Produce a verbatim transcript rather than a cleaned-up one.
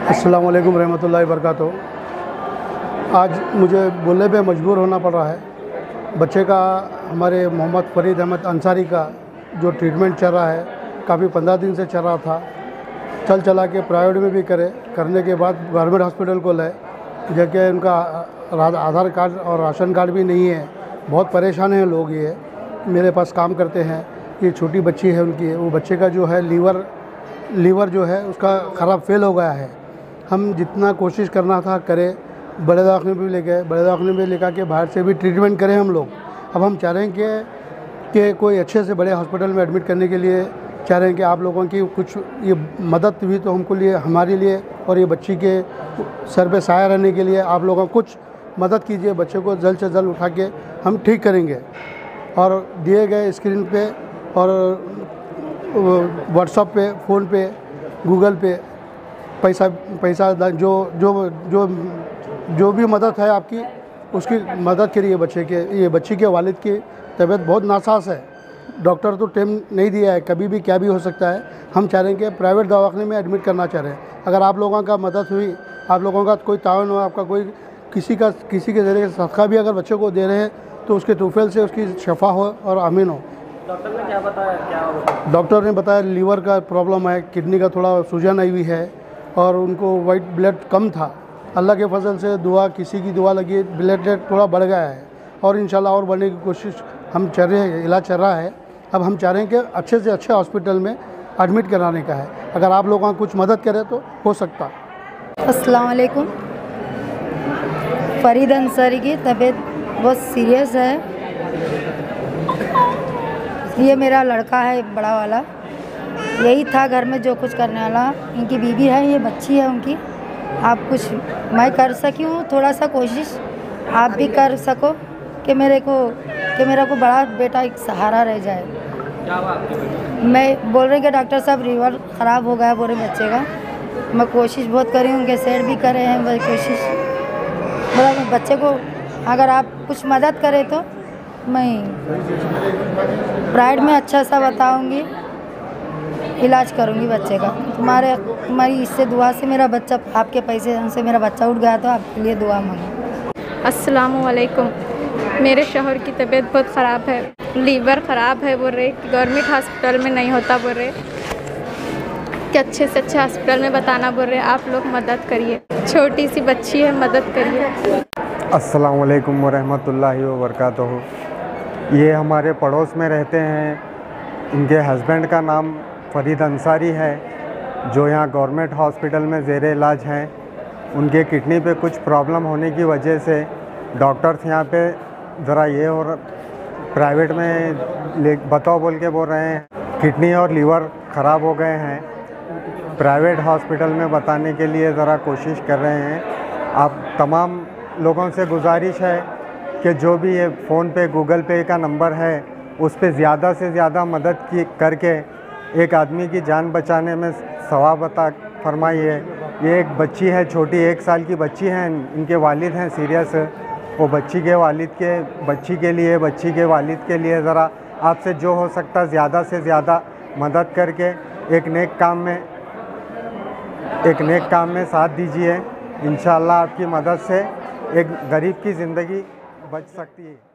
अस्सलाम वालेकुम रहमतुल्लाहि वबरकातुहू। आज मुझे बोलने पे मजबूर होना पड़ रहा है। बच्चे का हमारे मोहम्मद फ़रीद अहमद अंसारी का जो ट्रीटमेंट चल रहा है, काफ़ी पंद्रह दिन से चल रहा था। चल चला के प्राइवेट में भी करे, करने के बाद गवर्नमेंट हॉस्पिटल को लाए, जबकि उनका आधार कार्ड और राशन कार्ड भी नहीं है। बहुत परेशान हैं लोग। ये मेरे पास काम करते हैं, ये छोटी बच्ची है उनकी, वो बच्चे का जो है लीवर लीवर जो है उसका ख़राब फेल हो गया है। हम जितना कोशिश करना था करे, बड़े दवाखाने में भी ले गए, बड़े दवाखाने में लेकर के बाहर से भी ट्रीटमेंट करें हम लोग। अब हम चाह रहे हैं कि कि कोई अच्छे से बड़े हॉस्पिटल में एडमिट करने के लिए चाह रहे हैं कि आप लोगों की कुछ ये मदद भी तो हमको लिए हमारे लिए और ये बच्ची के सर पे साया रहने के लिए आप लोगों कुछ मदद कीजिए। बच्चे को जल्द से जल्द उठा के हम ठीक करेंगे। और दिए गए स्क्रीन पे और व्हाट्सएप पे, फ़ोन पे, गूगल पे पैसा पैसा जो जो जो जो भी मदद है आपकी, उसकी मदद करिए। बच्चे के ये बच्ची के वालिद की तबीयत बहुत नासाज है। डॉक्टर तो टाइम नहीं दिया है, कभी भी क्या भी हो सकता है। हम चाह रहे हैं कि प्राइवेट दवाखाने में एडमिट करना चाह रहे हैं। अगर आप लोगों का मदद हुई, आप लोगों का कोई ताउन हो, आपका कोई किसी का किसी के ज़रिए सदका भी अगर बच्चे को दे रहे हैं तो उसके तौफील से उसकी शफा हो और आमीन हो। डॉक्टर ने क्या बताया? क्या डॉक्टर ने बताया लीवर का प्रॉब्लम है, किडनी का थोड़ा सूजन आई हुई है और उनको वाइट ब्लड कम था। अल्लाह के फजल से दुआ, किसी की दुआ लगी, ब्लड रेट थोड़ा बढ़ गया है और इंशाल्लाह और बढ़ने की कोशिश हम चल रहे हैं, इलाज चल रहा है। अब हम चाह रहे हैं कि अच्छे से अच्छे हॉस्पिटल में एडमिट कराने का है। अगर आप लोगों कुछ मदद करें तो हो सकता। अस्सलाम वालेकुम। फ़रीद अंसारी की तबीयत बहुत सीरियस है। ये मेरा लड़का है बड़ा वाला, यही था घर में जो कुछ करने वाला। इनकी बीवी है, ये बच्ची है उनकी। आप कुछ मैं कर सकी हूँ, थोड़ा सा कोशिश आप भी कर सको कि मेरे को कि मेरा को बड़ा बेटा एक सहारा रह जाए। क्या बात है? मैं बोल रही कि डॉक्टर साहब लीवर ख़राब हो गया पूरे बच्चे का। मैं कोशिश बहुत करी हूँ, सेट भी करे हैं, वही कोशिश मतलब बच्चे को अगर आप कुछ मदद करें तो मैं प्राइवेट में अच्छा सा बताऊंगी, इलाज करूंगी बच्चे का। तुम्हारे तुम्हारी इससे दुआ से मेरा बच्चा, आपके पैसे से मेरा बच्चा उठ गया तो आपके लिए दुआ मांगो। अस्सलाम वालेकुम। मेरे शौहर की तबीयत बहुत ख़राब है, लीवर ख़राब है। बोल रहे गवर्नमेंट हॉस्पिटल में नहीं होता, बोल रहे कि अच्छे से अच्छे हॉस्पिटल में बताना, बोल रहे आप लोग मदद करिए। छोटी सी बच्ची है, मदद करिए। अस्सलाम वालेकुम वरहमतुल्लाहि वबरकातुहू। ये हमारे पड़ोस में रहते हैं। इनके हस्बैंड का नाम फ़रीद अंसारी है, जो यहाँ गवर्नमेंट हॉस्पिटल में ज़ेरे इलाज हैं। उनके किडनी पे कुछ प्रॉब्लम होने की वजह से डॉक्टर्स यहाँ पे ज़रा ये और प्राइवेट में ले बताओ बोल के बोल रहे हैं किडनी और लीवर ख़राब हो गए हैं। प्राइवेट हॉस्पिटल में बताने के लिए ज़रा कोशिश कर रहे हैं। आप तमाम लोगों से गुजारिश है कि जो भी ये फ़ोन पे, गूगल पे का नंबर है, उस पे ज़्यादा से ज़्यादा मदद की करके एक आदमी की जान बचाने में सवाब अता फरमाइए। ये एक बच्ची है, छोटी एक साल की बच्ची है। इनके वालिद हैं सीरियस। वो बच्ची के वालिद के बच्ची के लिए बच्ची के वालिद के लिए ज़रा आपसे जो हो सकता ज़्यादा से ज़्यादा मदद करके एक नेक काम में एक नेक काम में साथ दीजिए। इंशाअल्लाह आपकी मदद से एक गरीब की ज़िंदगी बच सकती है।